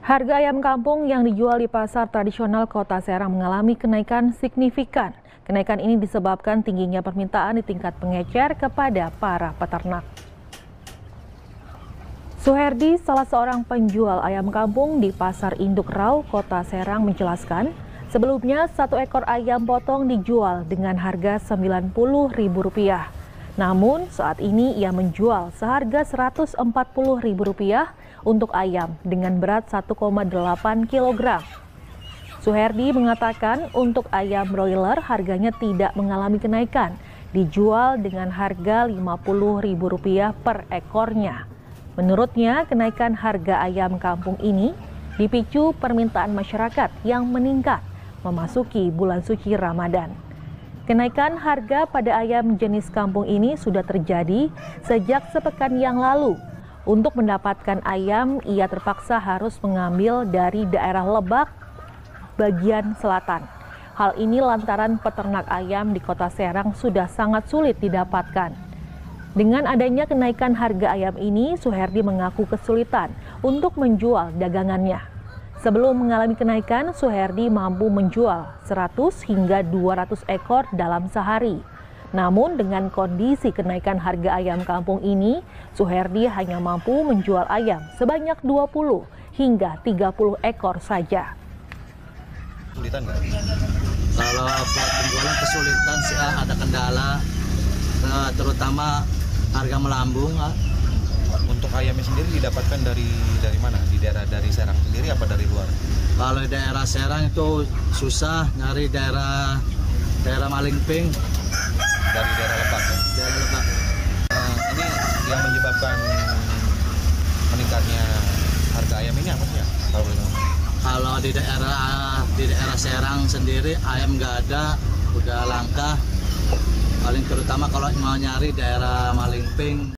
Harga ayam kampung yang dijual di pasar tradisional Kota Serang mengalami kenaikan signifikan. Kenaikan ini disebabkan tingginya permintaan di tingkat pengecer kepada para peternak. Suherdi, salah seorang penjual ayam kampung di Pasar Induk Rau, Kota Serang menjelaskan, sebelumnya satu ekor ayam potong dijual dengan harga Rp90.000. Namun saat ini ia menjual seharga Rp140.000 untuk ayam dengan berat 1,8 kg. Suherdi mengatakan untuk ayam broiler harganya tidak mengalami kenaikan, dijual dengan harga Rp50.000 per ekornya. Menurutnya, kenaikan harga ayam kampung ini dipicu permintaan masyarakat yang meningkat memasuki bulan suci Ramadan. Kenaikan harga pada ayam jenis kampung ini sudah terjadi sejak sepekan yang lalu. Untuk mendapatkan ayam, ia terpaksa harus mengambil dari daerah Lebak, bagian selatan. Hal ini lantaran peternak ayam di Kota Serang sudah sangat sulit didapatkan. Dengan adanya kenaikan harga ayam ini, Suherdi mengaku kesulitan untuk menjual dagangannya. Sebelum mengalami kenaikan, Suherdi mampu menjual 100 hingga 200 ekor dalam sehari. Namun dengan kondisi kenaikan harga ayam kampung ini, Suherdi hanya mampu menjual ayam sebanyak 20 hingga 30 ekor saja. Kesulitan nggak? Kalau buat penjualan kesulitan sih ada kendala, terutama harga melambung. Untuk ayamnya sendiri didapatkan dari mana? Di dari Serang sendiri apa dari luar? Kalau daerah Serang itu susah nyari daerah Malingping. Dari daerah Lebak ya? Daerah Lebak. Ini yang menyebabkan meningkatnya harga ayam ini apa sih ya? Kalau di daerah Serang sendiri ayam nggak ada, udah langka. Paling terutama kalau mau nyari daerah Malingping.